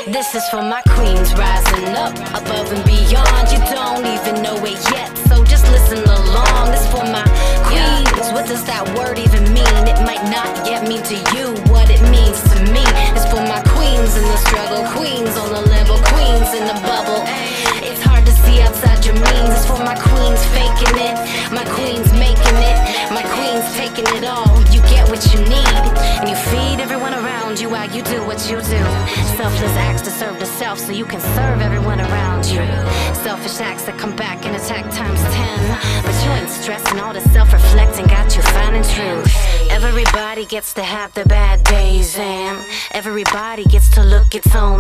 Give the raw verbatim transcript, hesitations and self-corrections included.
This is for my queens rising up, above and beyond. You don't even know it yet, so just listen along. This for my queens. What does that word even mean? It might not yet mean to you what it means to me. It's for my queens in the struggle, queens on the level, queens in the bubble. It's hard to see outside your means. It's for my queens faking it, my queens making it, my queens taking it all. You get what you need, and you feed everyone around you while you do what you do. Selfless acts to serve the self so you can serve everyone around you. Selfish acts that come back and attack times ten. But you ain't stressing, all the self-reflecting got you finding truth. Everybody gets to have their bad days, and everybody gets to look its own